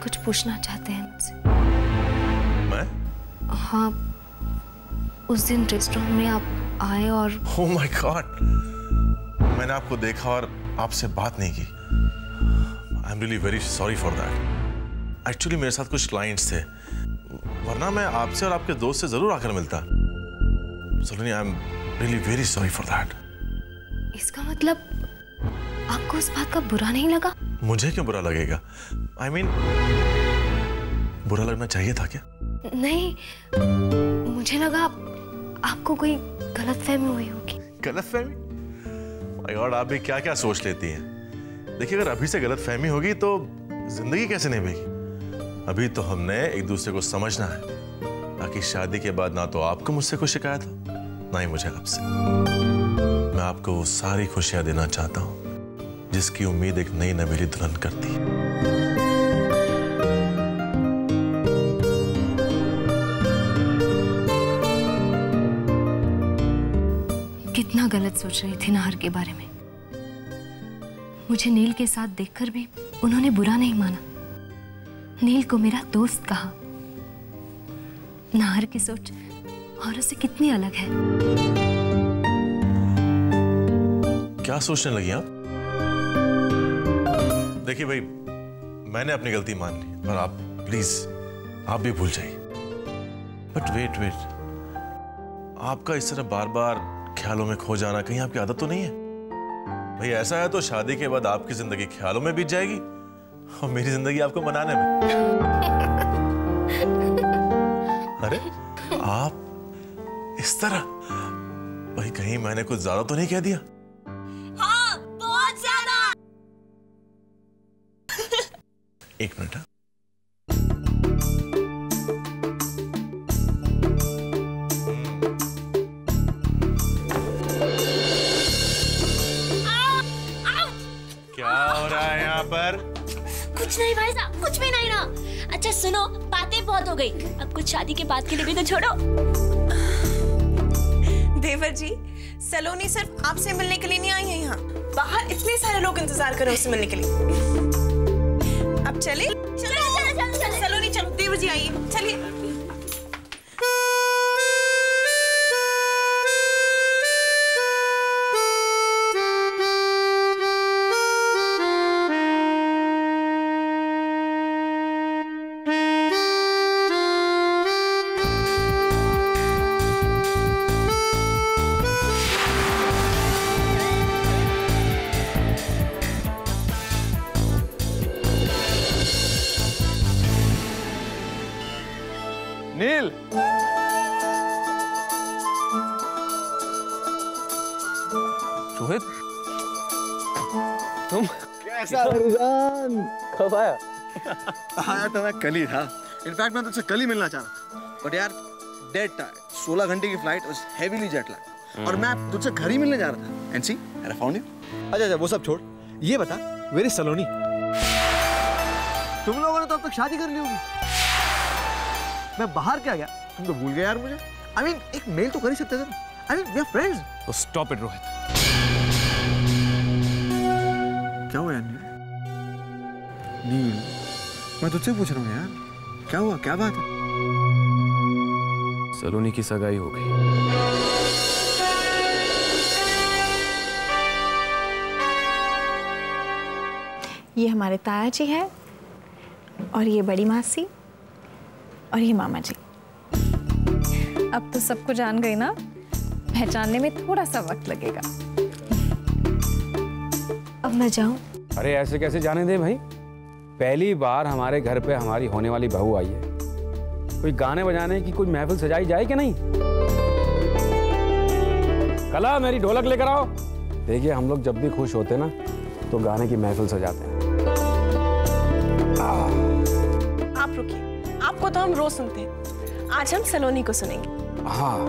कुछ पूछना चाहते हैं मुझसे। मैं? हाँ, उस दिन रेस्टोरेंट में आप आए और ओह माय गॉड, मैंने आपको देखा और आपसे बात नहीं की। I am really very sorry for that. Actually मेरे साथ कुछ क्लाइंट्स थे, वरना मैं आपसे और आपके दोस्त से जरूर आकर मिलता। Saloni, I am really very sorry for that. इसका मतलब आपको उस बात का बुरा नहीं लगा? मुझे क्यों बुरा लगेगा? आई मीन, बुरा लगना चाहिए था क्या? नहीं, मुझे लगा आपको कोई गलतफहमी हुई होगी। गलतफहमी? माय गॉड, आप भी क्या क्या सोच लेती हैं। देखिए, अगर अभी से गलतफहमी होगी तो जिंदगी कैसे निभेगी। अभी तो हमने एक दूसरे को समझना है, ताकि शादी के बाद ना तो आपको मुझसे कोई शिकायत हो, ना ही मुझे आपसे। मैं आपको वो सारी खुशियां देना चाहता हूं जिसकी उम्मीद एक नई नवेली दुल्हन करती है। कितना गलत सोच रही थी नाहर के बारे में। मुझे नील के साथ देखकर भी उन्होंने बुरा नहीं माना। नील को मेरा दोस्त कहा। नाहर की सोच औरों से कितनी अलग है। क्या सोचने लगी आप? देखिए भाई, मैंने अपनी गलती मान ली और आप प्लीज आप भी भूल जाइए। बट वेट, आपका इस तरह बार बार ख्यालों में खो जाना कहीं आपकी आदत तो नहीं है? भाई ऐसा है तो शादी के बाद आपकी जिंदगी ख्यालों में बीत जाएगी और मेरी जिंदगी आपको मनाने में। अरे आप इस तरह, भाई कहीं मैंने कुछ ज्यादा तो नहीं कह दिया? हाँ, बहुत ज्यादा। एक मिनट। क्या हो रहा है यहाँ पर? कुछ नहीं भाई साहब, कुछ भी नहीं रहा। अच्छा सुनो, बातें बहुत हो गई, अब कुछ शादी के बाद के लिए भी तो छोड़ो। देवर जी, सलोनी सिर्फ आपसे मिलने के लिए नहीं आई है यहाँ। बाहर इतने सारे लोग इंतजार कर रहे हैं उससे मिलने के लिए। अब चले? चलो, सलोनी चलो, देवर जी आइए, चलिए। नील, रोहित, तुम कैसा रुझान? कब आया? आया तो मैं कल ही था। इनफैक्ट मैं तुझसे कल ही मिलना चाह रहा था, बट यार डेड टायर्ड, 16 घंटे की flight, was heavily jet lag, और मैं तुझसे घर ही मिलने जा रहा था। And see, I found you. अच्छा, वो सब छोड़, ये बता, वेयर इज सलोनी? तुम लोगों ने तो अब तक शादी कर ली होगी। मैं बाहर क्या गया, तुम तो भूल गए यार मुझे। आई मीन, एक मेल तो कर ही सकते थे। I mean, we are friends. तो स्टॉप इट रोहित। क्या हुआ यार नील? मैं तुझसे पूछ रहा हूँ यार, क्या हुआ, क्या बात है? सलोनी की सगाई हो गई। ये हमारे ताया जी हैं, और ये बड़ी मासी, और ये मामा जी। अब तो सबको जान गई ना, पहचानने में थोड़ा सा वक्त लगेगा। अब मैं जाऊं? अरे ऐसे कैसे जाने दे भाई, पहली बार हमारे घर पे हमारी होने वाली बहू आई है, कोई गाने बजाने की कोई महफिल सजाई जाए कि नहीं? कला, मेरी ढोलक लेकर आओ। देखिए, हम लोग जब भी खुश होते ना तो गाने की महफिल सजाते हैं। आप रुकिए, आपको तो हम रोज सुनते हैं, आज हम सलोनी को सुनेंगे। हाँ,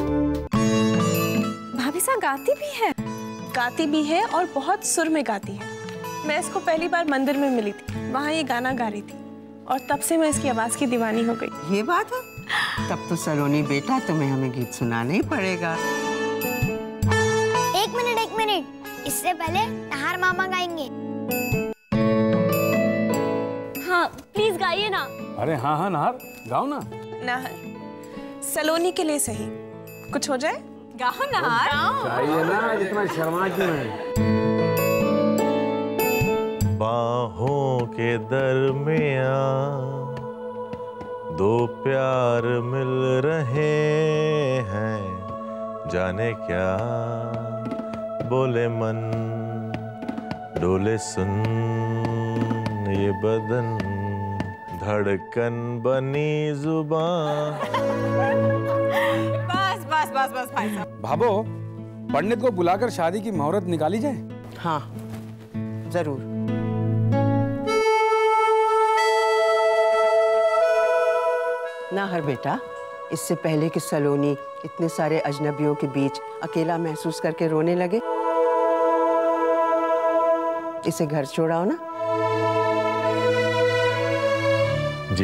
भाभी साहब गाती भी है। गाती भी है और बहुत सुर में गाती है। मैं इसको पहली बार मंदिर में मिली थी, वहाँ ये गाना गा रही थी, और तब से मैं इसकी आवाज की दीवानी हो गई। ये बात है? तब तो सलोनी बेटा, तुम्हें हमें गीत सुनाना ही पड़ेगा। एक मिनट, इससे पहले नाहर मामा गाएंगे। हाँ प्लीज गाइए ना। अरे हाँ हाँ नाहर, गाओ ना। नाहर, सलोनी के लिए सही कुछ हो जाए। गाओ नाहर। चाहिए ना, इतना शर्मा क्यों है? बाहों के दरमियां दो प्यार मिल रहे हैं, जाने क्या बोले मन, डोले सुन ये बदन, धड़कन बनी जुबान। बस बस बस बस भाई साहब। भाबो, पंडित को बुलाकर शादी की मुहूर्त निकाली जाए। हाँ जरूर। नाहर बेटा, इससे पहले कि सलोनी इतने सारे अजनबियों के बीच अकेला महसूस करके रोने लगे, इसे घर छोड़ाओ ना। जी।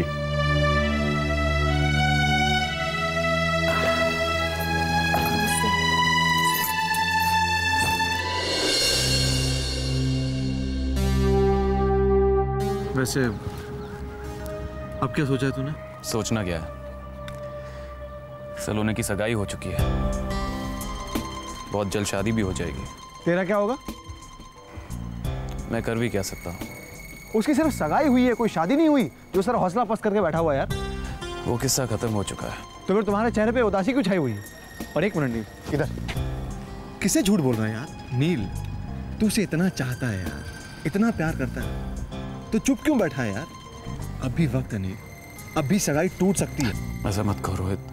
वैसे अब क्या सोचा है तूने? सोचना क्या है, सलोनी की सगाई हो चुकी है, बहुत जल्द शादी भी हो जाएगी। तेरा क्या होगा? मैं कर भी क्या सकता हूँ? उसकी सिर्फ सगाई हुई है, कोई शादी नहीं हुई जो सर हौसला पस्त करके बैठा हुआ है यार। वो किस्सा खत्म हो चुका है। तो फिर तुम्हारे चेहरे पे उदासी क्यों छाई हुई है? और एक मिनट नील, इधर किसे झूठ बोल रहा है यार? नील, तू उसे इतना चाहता है यार, इतना प्यार करता है, तो चुप क्यों बैठा है यार? अभी वक्त है नील, अभी सगाई टूट सकती है। ऐसा मत करो रोहित,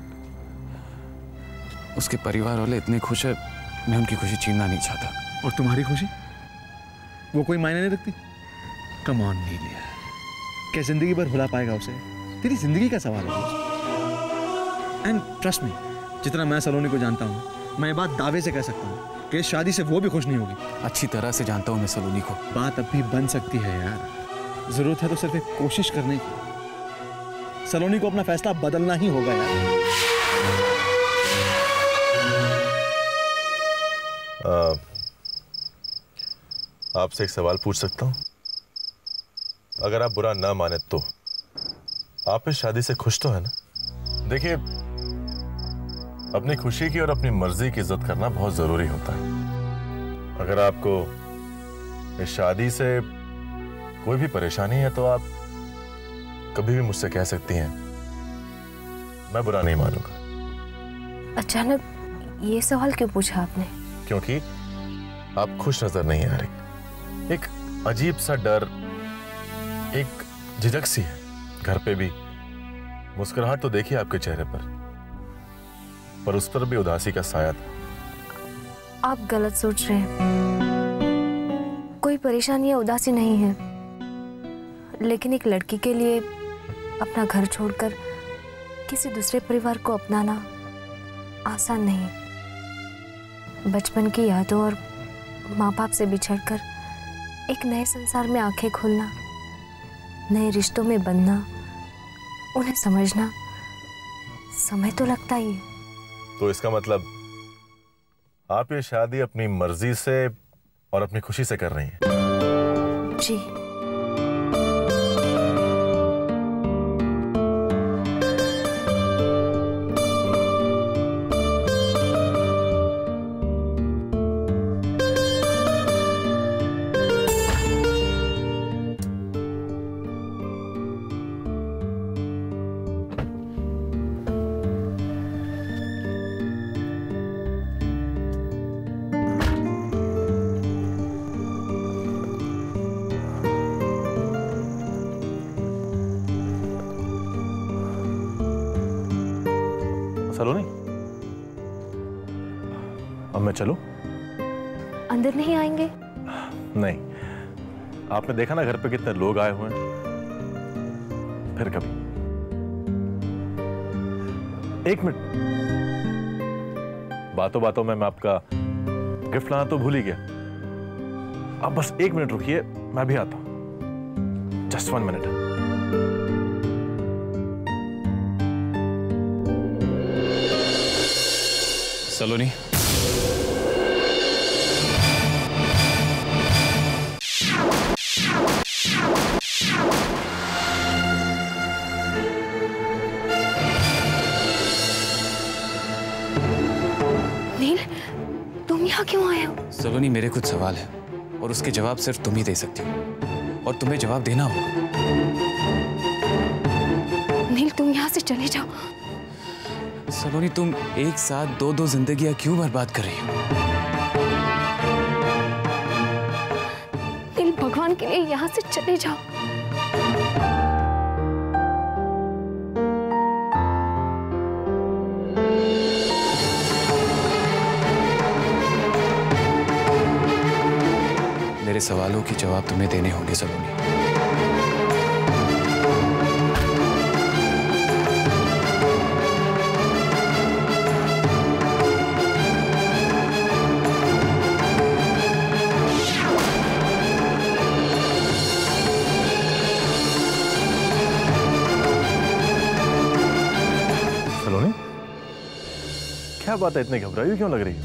उसके परिवार वाले इतने खुश है, मैं उनकी खुशी छीनना नहीं चाहता। और तुम्हारी खुशी वो कोई मायने नहीं रखती? कम ऑन नील यार, क्या जिंदगी भर भुला पाएगा उसे? तेरी जिंदगी का सवाल है। एंड ट्रस्ट मी, जितना मैं सलोनी को जानता हूँ, मैं ये बात दावे से कह सकता हूँ कि इस शादी से वो भी खुश नहीं होगी। अच्छी तरह से जानता हूँ मैं सलोनी को। बात अब भी बन सकती है यार, जरूरत है तो सिर्फ एक कोशिश करने की। सलोनी को अपना फैसला बदलना ही होगा यार। आपसे एक सवाल पूछ सकता हूं? अगर आप बुरा ना माने तो आप इस शादी से खुश तो है ना? देखिए, अपनी खुशी की और अपनी मर्जी की इज्जत करना बहुत जरूरी होता है। अगर आपको इस शादी से कोई भी परेशानी है तो आप कभी भी मुझसे कह सकती हैं, मैं बुरा नहीं मानूंगा। अचानक ये सवाल क्यों पूछा आपने? क्योंकि आप खुश नजर नहीं आ रही। एक अजीब सा डर, एक झिझक सी है घर पे भी। मुस्कुराहट तो देखिए आपके चेहरे पर उस पर भी उदासी का साया था। आप गलत सोच रहे हैं, कोई परेशानी या उदासी नहीं है, लेकिन एक लड़की के लिए अपना घर छोड़कर किसी दूसरे परिवार को अपनाना आसान नहीं। बचपन की यादों और माँ बाप से बिछड़कर एक नए संसार में आंखें खोलना, नए रिश्तों में बंधना, उन्हें समझना, समय तो लगता ही है। तो इसका मतलब आप ये शादी अपनी मर्जी से और अपनी खुशी से कर रही हैं? जी। सलोनी, अब मैं चलूं? अंदर नहीं आएंगे? नहीं, आपने देखा ना घर पे कितने लोग आए हुए हैं। फिर कभी। एक मिनट, बातों बातों में मैं आपका गिफ्ट लाना तो भूल ही गया। अब बस एक मिनट रुकिए, मैं भी आता हूं। Just 1 minute. सलोनी, सलोनी, मेरे कुछ सवाल हैं और उसके जवाब सिर्फ तुम ही दे सकती हो और तुम्हें जवाब देना होगा। नील, तुम यहाँ से चले जाओ। सलोनी, तुम एक साथ दो जिंदगियां क्यों बर्बाद कर रही हो? नील, भगवान के लिए यहाँ से चले जाओ। मेरे सवालों के जवाब तुम्हें देने होंगे सलोनी। सलोनी, क्या बात है, इतनी घबराई हुई क्यों लग रही है?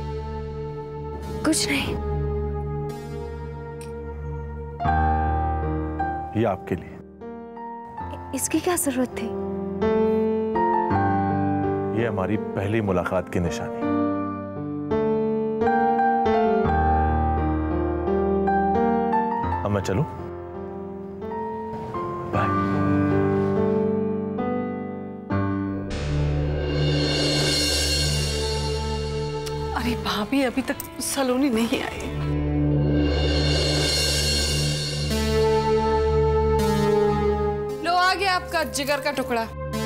कुछ नहीं। ये आपके लिए। इसकी क्या जरूरत थी? ये हमारी पहली मुलाकात की निशानी। अब मैं चलूं? बाय। अरे भाभी, अभी तक सलोनी नहीं आई। लो, आ गया आपका जिगर का टुकड़ा।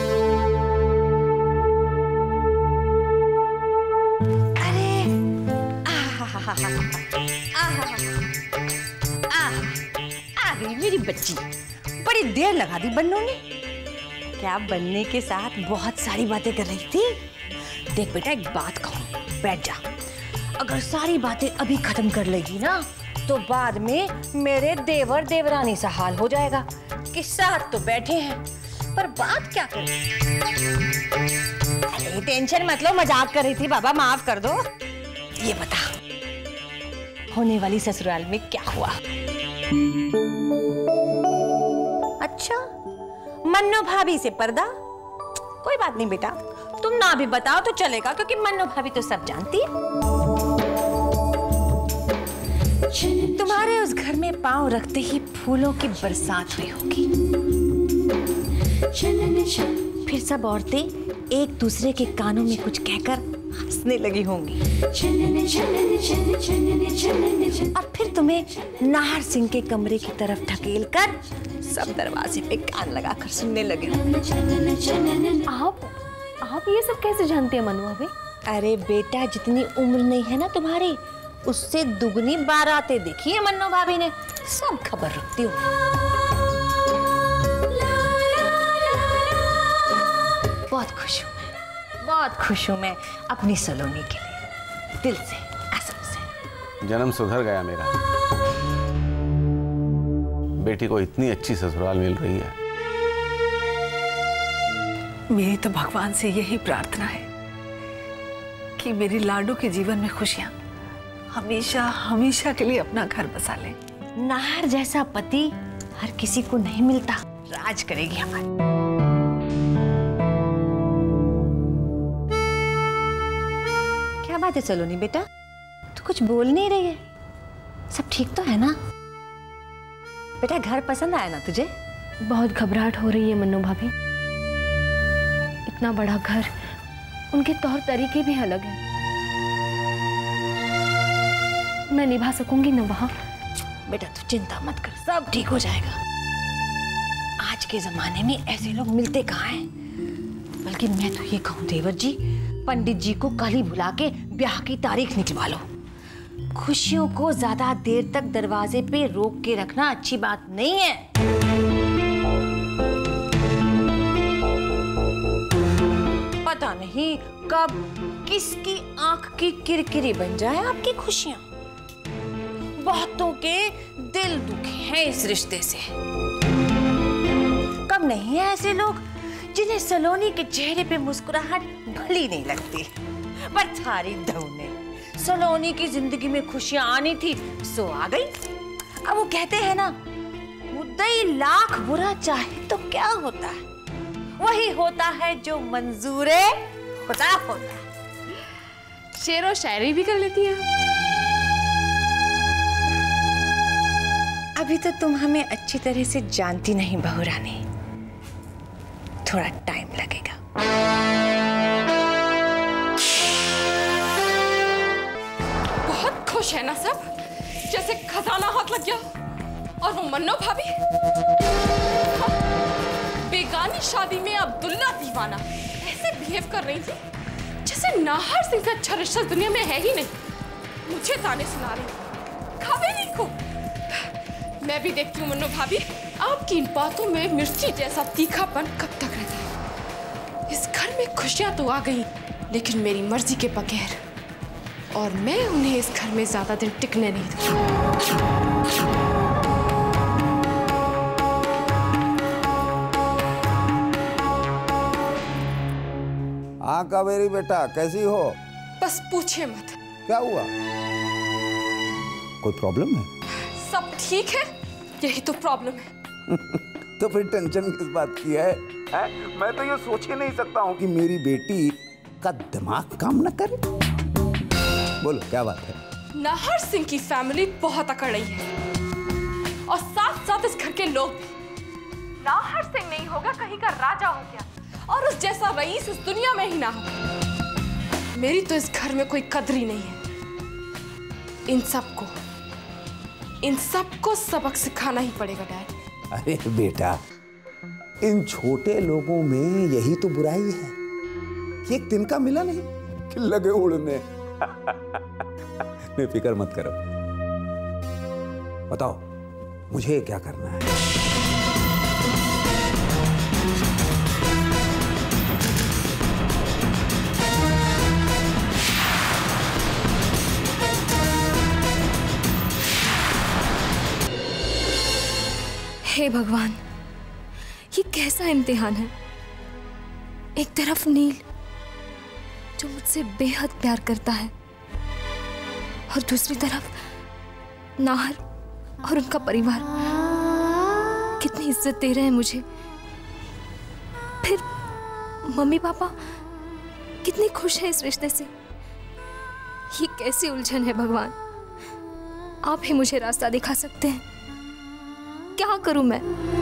आ गई मेरी बच्ची। बड़ी देर लगा दी बन्नू ने। क्या बनने के साथ बहुत सारी बातें कर रही थी। देख बेटा, एक बात कहूँ, बैठ जा। अगर सारी बातें अभी खत्म कर लेगी ना तो बाद में मेरे देवर देवरानी सा हाल हो जाएगा कि साथ तो बैठे हैं पर बात क्या करें। अरे टेंशन मत लो, मजाक कर रही थी बाबा, माफ कर दो। ये बता, होने वाली ससुराल में क्या हुआ? अच्छा, मन्नू भाभी से पर्दा? कोई बात नहीं बेटा, तुम ना भी बताओ तो चलेगा क्योंकि मन्नू भाभी तो सब जानती है। तुम्हारे उस घर में पांव रखते ही फूलों की बरसात हुई होगी। फिर सब औरतें एक दूसरे के कानों में कुछ कहकर हंसने लगी होंगी और फिर तुम्हें नाहर सिंह के कमरे की तरफ ढकेलकर सब दरवाजे पे कान लगाकर सुनने लगे। आप ये सब कैसे जानते हैं मनु भाभी? अरे बेटा, जितनी उम्र नहीं है ना तुम्हारी, उससे दुगनी बारातें देखी है मन्नू भाभी ने। सब खबर रखती हूँ। बहुत खुश हूँ मैं, बहुत खुश हूँ मैं अपनी सलोनी के लिए, दिल से, कसम से। जन्म सुधर गया मेरा। बेटी को इतनी अच्छी ससुराल मिल रही है। मेरी तो भगवान से यही प्रार्थना है कि मेरी लाडू के जीवन में खुशियां हमेशा हमेशा के लिए अपना घर बसा ले। नाहर जैसा पति हर किसी को नहीं मिलता। राज करेगी हमारी। क्या बात है सलोनी बेटा, तू कुछ बोल नहीं रही है? सब ठीक तो है ना बेटा? घर पसंद आया ना तुझे? बहुत घबराहट हो रही है मन्नू भाभी। इतना बड़ा घर, उनके तौर तरीके भी अलग हैं। मैं निभा सकूंगी ना वहां? बेटा तू चिंता मत कर, सब ठीक हो जाएगा। आज के जमाने में ऐसे लोग मिलते कहाँ हैं? बल्कि मैं तो ये कहूँ देवर जी, पंडित जी को कल ही बुला के ब्याह की तारीख निकलवा लो। खुशियों को ज्यादा देर तक दरवाजे पे रोक के रखना अच्छी बात नहीं है। पता नहीं कब किसकी आंख की किरकिरी बन जाए आपकी खुशियां। बहुतों के दिल दुखे हैं इस रिश्ते से। कब नहीं है ऐसे लोग जिन्हें सलोनी के चेहरे पे मुस्कुराहट भली नहीं लगती, पर थारी दऊ ने सलोनी की जिंदगी में खुशियां आनी थी सो आ गई। अब वो कहते हैं ना, मुद्दई लाख बुरा चाहे तो क्या होता है, वही होता है जो मंजूरे खुदा होता है। शेर और शायरी भी कर लेती हैं। अभी तो तुम हमें अच्छी तरह से जानती नहीं बहू रानी, थोड़ा टाइम लगेगा। बहुत खुश है ना सब, जैसे खजाना हाथ लग गया। और वो मन्नो भाभी बेगानी शादी में अब्दुल्ला दीवाना ऐसे बिहेव कर रही थी जैसे नाहर सिंह से अच्छा रिश्ता दुनिया में है ही नहीं। मुझे ताने सुना रही, खावे नहीं खूब। मैं भी देखती हूँ मन्नो भाभी, आपकी इन बातों में मिर्ची जैसा तीखापन कब तक रहता है। इस घर में खुशियां तो आ गई, लेकिन मेरी मर्जी के बगैर, और मैं उन्हें इस घर में ज्यादा दिन टिकने नहीं दूंगी। हाँ कावेरी बेटा, कैसी हो? बस पूछिए मत। क्या हुआ? कोई प्रॉब्लम है? सब ठीक है, यही तो प्रॉब्लम है। तो फिर टेंशन किस बात की है? मैं तो ये सोच ही नहीं सकता हूँ कि मेरी बेटी का दिमाग काम न करे। बोलो क्या बात है? नाहर सिंह की फैमिली बहुत अकड़ रही है, और साथ साथ इस घर के लोग भी। नाहर सिंह नहीं होगा कहीं का राजा हो गया, और उस जैसा रईस इस दुनिया में ही ना हो। मेरी तो इस घर में कोई कदर ही नहीं है। इन सबको सबक सिखाना ही पड़ेगा डैड। अरे बेटा, इन छोटे लोगों में यही तो बुराई है कि एक तिनका मिला नहीं कि लगे उड़ने। नहीं, फिक्र मत करो। बताओ मुझे क्या करना है? हे भगवान, ये कैसा इम्तिहान है। एक तरफ नील जो मुझसे बेहद प्यार करता है, और दूसरी तरफ नाहर और उनका परिवार कितनी इज्जत दे रहे हैं मुझे। फिर मम्मी पापा कितनी खुश हैं इस रिश्ते से। ये कैसी उलझन है भगवान, आप ही मुझे रास्ता दिखा सकते हैं। क्या करूं मैं?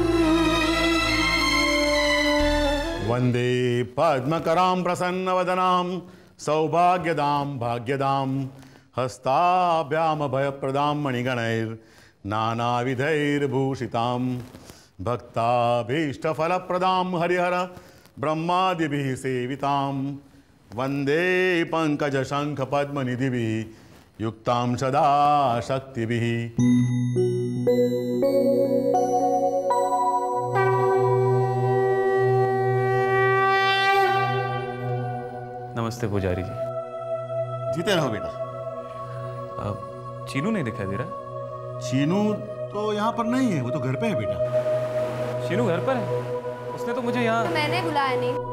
वंदे पद्मकरां प्रसन्नवदनां सौभाग्यदां भाग्यदां हस्ताभ्याम भयप्रदां मणिगणैर् नानाविधैर्भूषितां भक्ताभीष्टफलप्रदां हरिहर ब्रह्मादिभिः सेवितां वंदे पंकजशंख पद्मनिधिभिः युक्तां सदा शक्तिभिः। नमस्ते पुजारी जी। जीते रहो बेटा। चीनू नहीं दिखाई दे रहा? चीनू तो यहाँ पर नहीं है, वो तो घर पे है बेटा। चीनू घर पर है? उसने तो मुझे यहाँ। मैंने बुलाया नहीं।